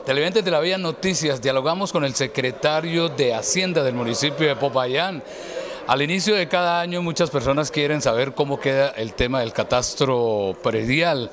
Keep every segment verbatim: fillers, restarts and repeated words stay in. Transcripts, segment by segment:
Televidentes de La Vía Noticias, dialogamos con el secretario de Hacienda del municipio de Popayán. Al inicio de cada año muchas personas quieren saber cómo queda el tema del catastro predial,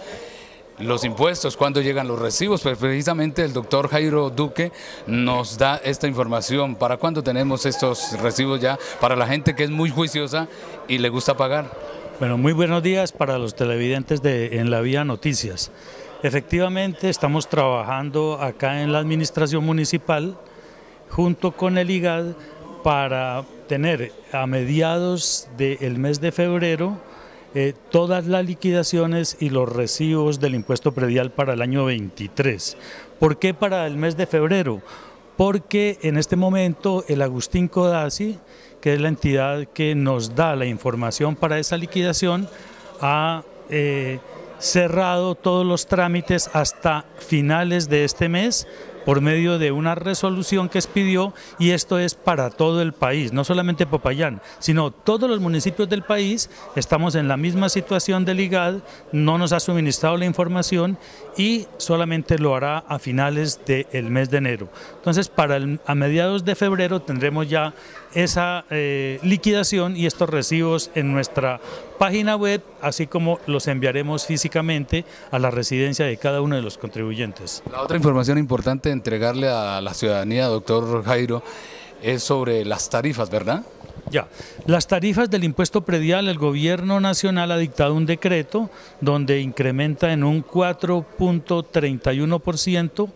los impuestos, cuándo llegan los recibos. Pues precisamente el doctor Jairo Duque nos da esta información. ¿Para cuándo tenemos estos recibos ya para la gente que es muy juiciosa y le gusta pagar? Bueno, muy buenos días para los televidentes de En La Vía Noticias. Efectivamente, estamos trabajando acá en la administración municipal junto con el I G A D para tener a mediados del mes de febrero eh, todas las liquidaciones y los recibos del impuesto predial para el año veintitrés. ¿Por qué para el mes de febrero? Porque en este momento el Agustín Codazzi, que es la entidad que nos da la información para esa liquidación, ha eh, cerrado todos los trámites hasta finales de este mes por medio de una resolución que expidió, y esto es para todo el país, no solamente Popayán, sino todos los municipios del país. Estamos en la misma situación del I G A D, no nos ha suministrado la información y solamente lo hará a finales del mes de enero. Entonces, para el, a mediados de febrero tendremos ya esa eh, liquidación y estos recibos en nuestra página web, así como los enviaremos físicamente a la residencia de cada uno de los contribuyentes. La otra información importante de entregarle a la ciudadanía, doctor Jairo, es sobre las tarifas, ¿verdad? Ya, las tarifas del impuesto predial, el gobierno nacional ha dictado un decreto donde incrementa en un cuatro punto treinta y uno por ciento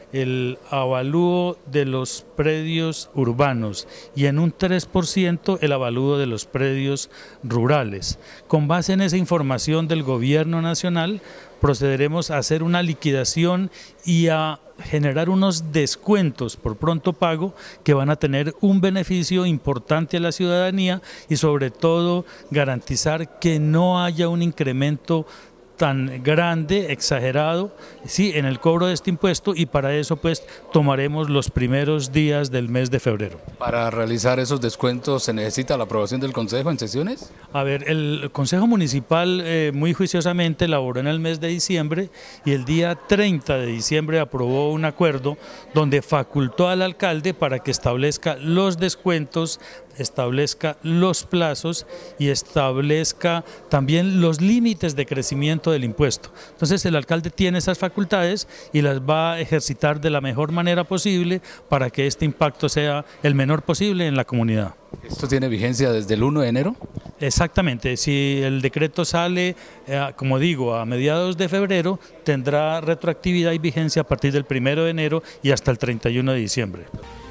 el avalúo de los predios urbanos y en un tres por ciento el avalúo de los predios rurales. Con base en esa información del gobierno nacional, procederemos a hacer una liquidación y a generar unos descuentos por pronto pago que van a tener un beneficio importante a la ciudadanía y sobre todo garantizar que no haya un incremento tan grande, exagerado, sí, en el cobro de este impuesto, y para eso pues tomaremos los primeros días del mes de febrero. ¿Para realizar esos descuentos se necesita la aprobación del Consejo en sesiones? A ver, el Consejo Municipal eh, muy juiciosamente elaboró en el mes de diciembre y el día treinta de diciembre aprobó un acuerdo donde facultó al alcalde para que establezca los descuentos, establezca los plazos y establezca también los límites de crecimiento del impuesto. Entonces el alcalde tiene esas facultades y las va a ejercitar de la mejor manera posible para que este impacto sea el menor posible en la comunidad. ¿Esto tiene vigencia desde el uno de enero? Exactamente, si el decreto sale, eh, como digo, a mediados de febrero, tendrá retroactividad y vigencia a partir del primero de enero y hasta el treinta y uno de diciembre.